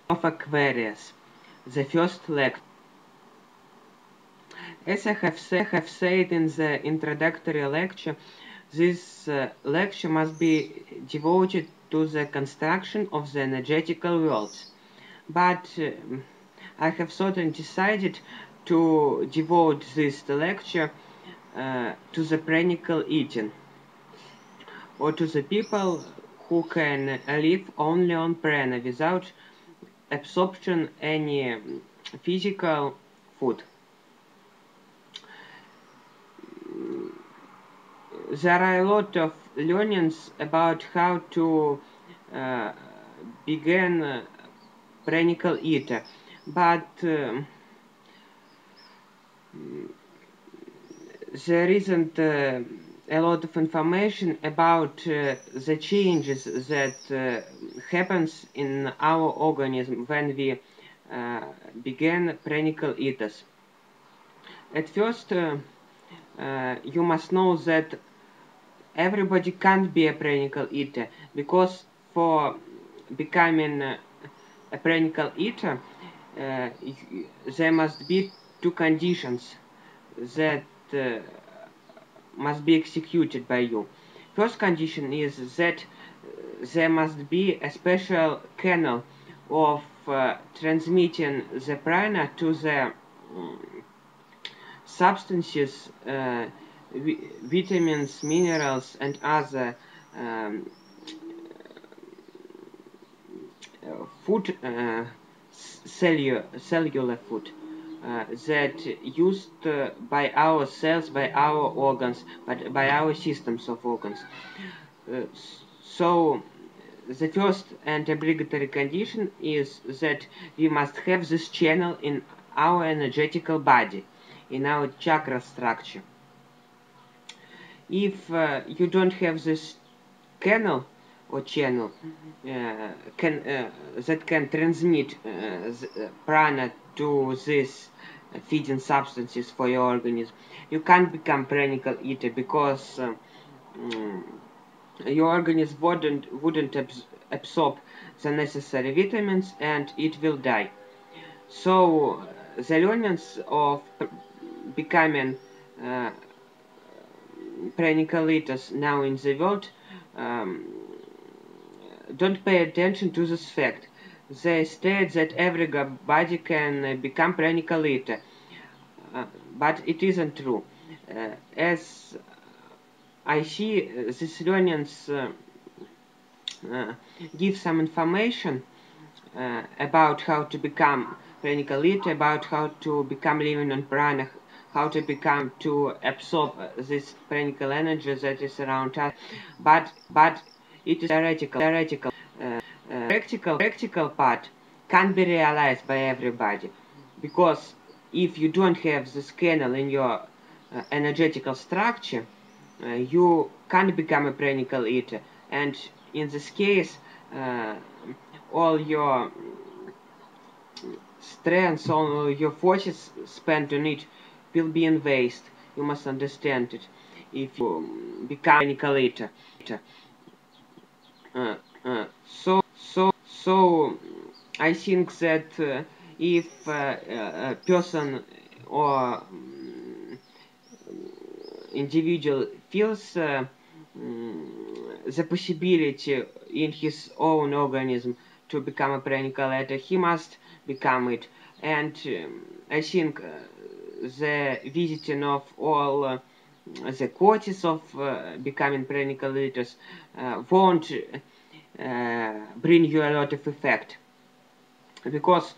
of Aquarius, the first lecture. As I have said in the introductory lecture, this lecture must be devoted to the construction of the energetical worlds. But I have certainly decided to devote this lecture to the pranical eating, or to the people who can live only on prana without absorption any physical food. There are a lot of learnings about how to begin pranical eater, but there isn't a lot of information about the changes that happens in our organism when we begin pranical eaters. At first, you must know that everybody can't be a pranical eater, because for becoming a pranical eater, there must be two conditions that must be executed by you. First condition is that there must be a special canal of transmitting the prana to the substances, vitamins, minerals, and other food, cellular food that used by our cells, by our organs, but by our systems of organs. So the first and obligatory condition is that we must have this channel in our energetical body, in our chakra structure. If you don't have this canal or channel that can transmit prana to these feeding substances for your organism, you can't become pranical eater, because your organism wouldn't absorb the necessary vitamins and it will die. So the learnings of becoming pranical eaters now in the world don't pay attention to this fact. They state that everybody can become pranical eater, but it isn't true. As I see, these learnings give some information about how to become pranical eater, about how to become living on prana, how to become to absorb this pranical energy that is around us, but it is theoretical. Practical part can't be realized by everybody, because if you don't have this canal in your energetical structure, you can't become a pranical eater, and in this case all your strength, all your forces spent on it will be in waste. You must understand it if you become a pranical eater. So I think that if a person or individual feels the possibility in his own organism to become a pranical eater, he must become it. And I think the visiting of all the courses of becoming pranical eaters won't bring you a lot of effect, because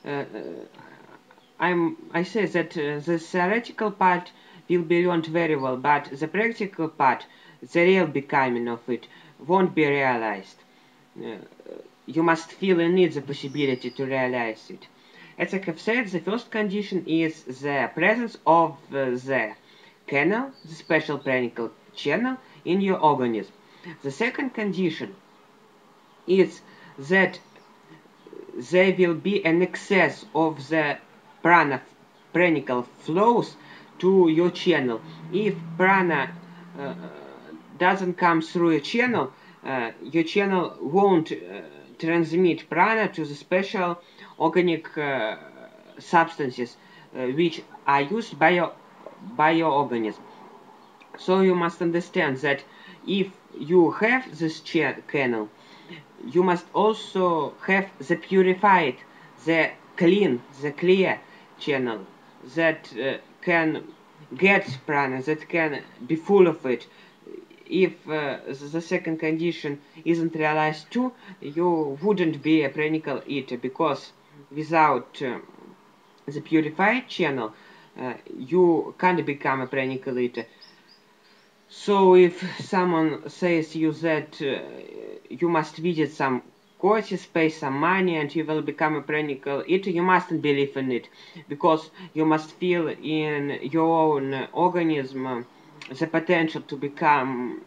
I say that the theoretical part will be learned very well, but the practical part, the real becoming of it, won't be realized. You must feel in it the possibility to realize it. As I have said, the first condition is the presence of the canal, the special pranical channel in your organism. The second condition is that there will be an excess of the pranical flows to your channel. If prana doesn't come through your channel won't transmit prana to the special organic substances which are used by your organism. So you must understand that if you have this channel, you must also have the purified, the clear channel that can get prana, that can be full of it. If the second condition isn't realized too, you wouldn't be a pranical eater, because without the purified channel, you can't become a pranical eater. So if someone says you that you must visit some courses, pay some money, and you will become a pranical eater, you mustn't believe in it, because you must feel in your own organism the potential to become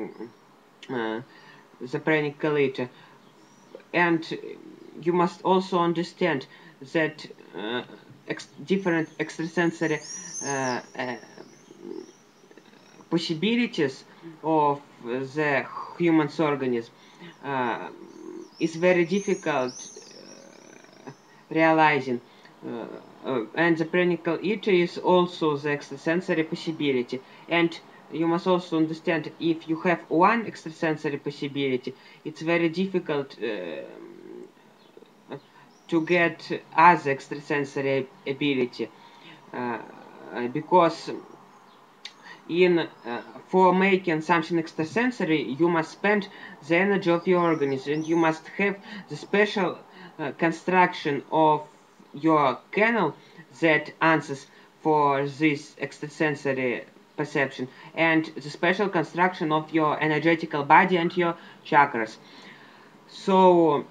the pranical eater. And you must also understand that different extrasensory possibilities of the human's organism is very difficult realizing, and the pranical eater is also the extrasensory possibility. And you must also understand, if you have one extrasensory possibility, it's very difficult to get other extrasensory ability, because for making something extrasensory, you must spend the energy of your organism, and you must have the special construction of your canal that answers for this extrasensory perception, and the special construction of your energetical body and your chakras. So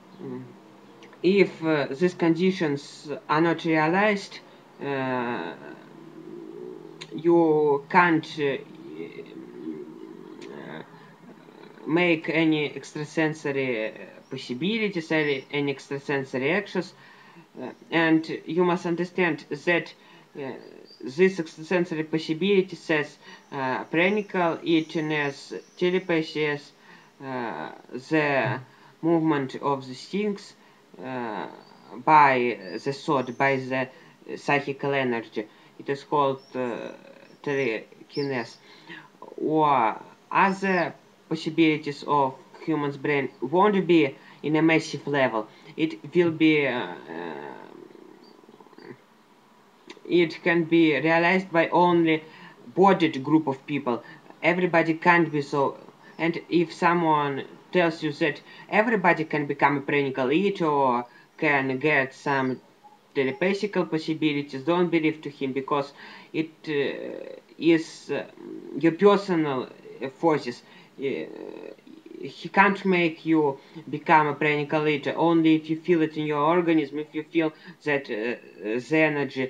if these conditions are not realized, you can't make any extrasensory possibilities, any extrasensory actions, and you must understand that this extrasensory possibility says pranical eatiness, telepathy, the movement of the things by the thought, by the psychical energy. It is called telekinesis. Or other possibilities of human's brain won't be in a massive level. It will be it can be realized by only bodied group of people. Everybody can't be so. And if someone tells you that everybody can become a pranical eater or can get some telepathical possibilities, don't believe to him, because it is your personal forces. He can't make you become a pranical eater. Only if you feel it in your organism, if you feel that the energy,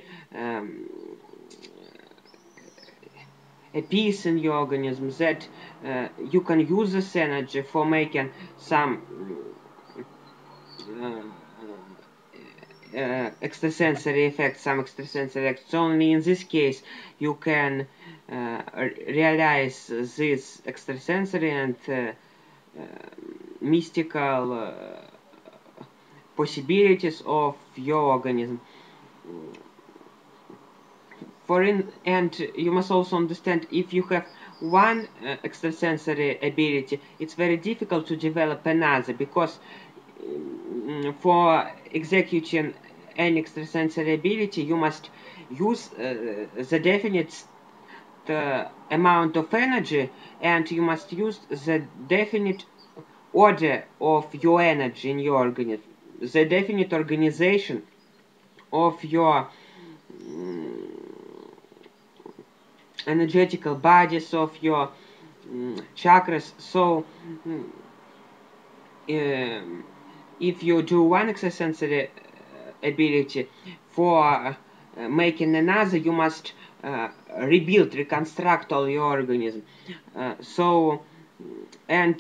a peace in your organism, that you can use this energy for making some extrasensory effects, some extrasensory acts. Only in this case you can realize this extrasensory and mystical possibilities of your organism. And you must also understand, if you have one extrasensory ability, it's very difficult to develop another, because for executing an extrasensory ability, you must use the definite amount of energy, and you must use the definite order of your energy in your organism, the definite organization of your energetical bodies, of your chakras. So if you do one extrasensory ability, for making another, you must reconstruct all your organism. And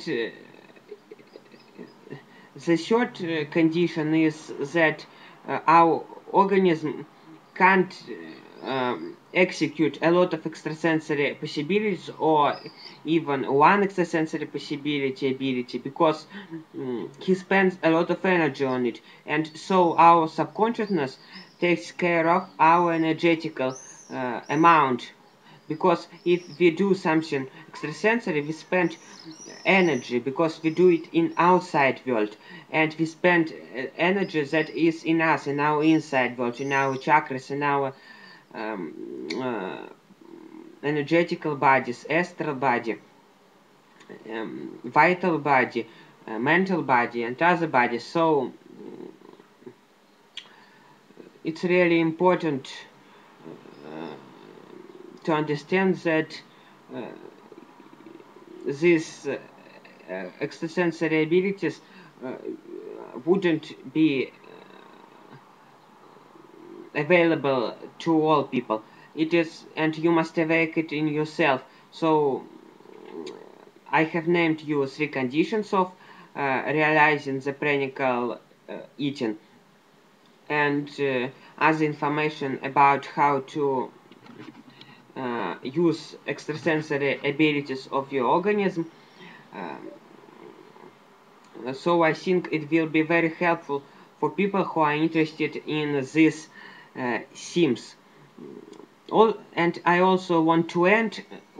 the third condition is that our organism can't execute a lot of extrasensory possibilities, or even one extrasensory ability, because he spends a lot of energy on it, and so our subconsciousness takes care of our energetical amount. Because if we do something extrasensory, we spend energy because we do it in outside world, and we spend energy that is in us, in our inside world, in our chakras, in our energetical bodies, astral body, vital body, mental body, and other bodies. So it's really important to understand that these extrasensory abilities wouldn't be available to all people. It is, and you must awake it in yourself. So I have named you 3 conditions of realizing the pranical eating, and other information about how to use extrasensory abilities of your organism. So I think it will be very helpful for people who are interested in these themes. And I also want to add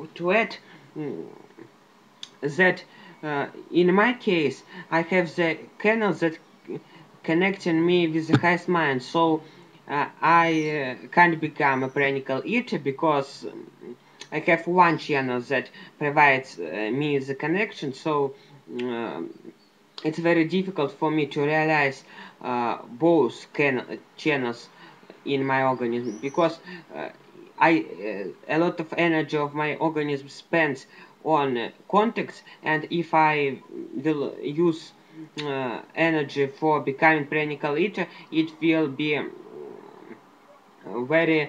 that in my case, I have the canals that connecting me with the highest mind, so I can't become a pranical eater, because I have one channel that provides me the connection, so it's very difficult for me to realize both channels in my organism, because a lot of energy of my organism spends on contacts, and if I will use energy for becoming pranical eater, it will be very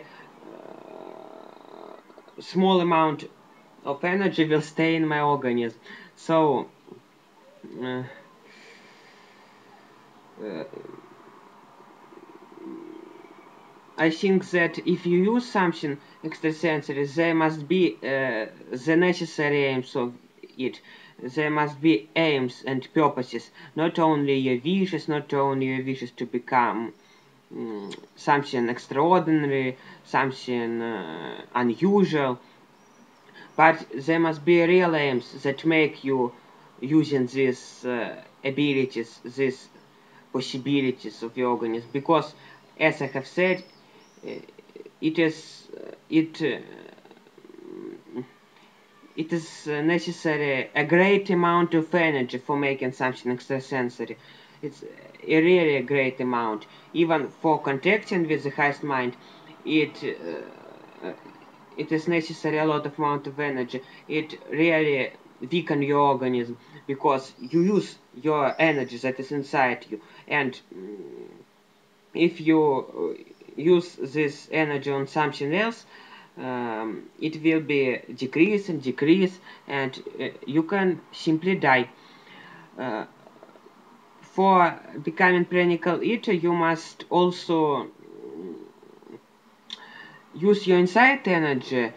small amount of energy will stay in my organism. So I think that if you use something extrasensory, there must be the necessary aims of it. There must be aims and purposes, not only your wishes, to become something extraordinary, something unusual, but there must be real aims that make you using these abilities, these possibilities of your organism, because, as I have said, it is necessary a great amount of energy for making something extrasensory. It's a really great amount. Even for contacting with the highest mind, it is necessary a lot of amount of energy. It really weaken your organism, because you use your energy that is inside you, and if you use this energy on something else, it will be decrease, and you can simply die. For becoming pranical eater, you must also use your inside energy.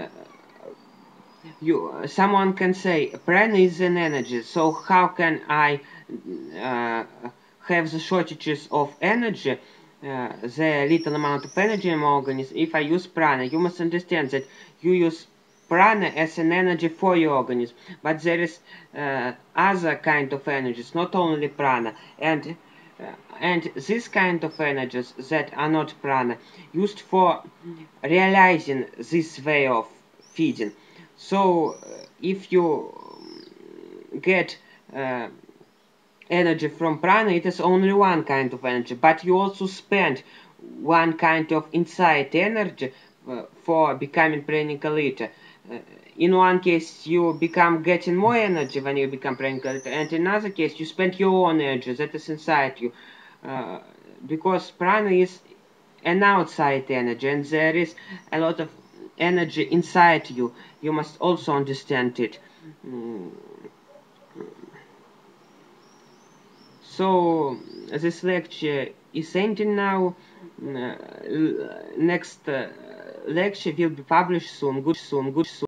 Someone can say prana is an energy, so how can I have the shortages of energy, the little amount of energy in my organism, if I use prana? You must understand that you use prana as an energy for your organism, but there is other kind of energies, not only prana, and this kind of energies that are not prana, used for realizing this way of feeding. So if you get energy from prana, it is only one kind of energy, but you also spend one kind of inside energy for becoming pranical eater. In one case, you become getting more energy when you become pranical eater, and in another case, you spend your own energy that is inside you, because prana is an outside energy, and there is a lot of energy inside you. You must also understand it. So this lecture is ending now. Next lecture will be published soon. Good soon.